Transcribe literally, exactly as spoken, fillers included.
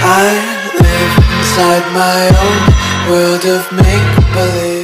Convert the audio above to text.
I live inside my own world of make-believe.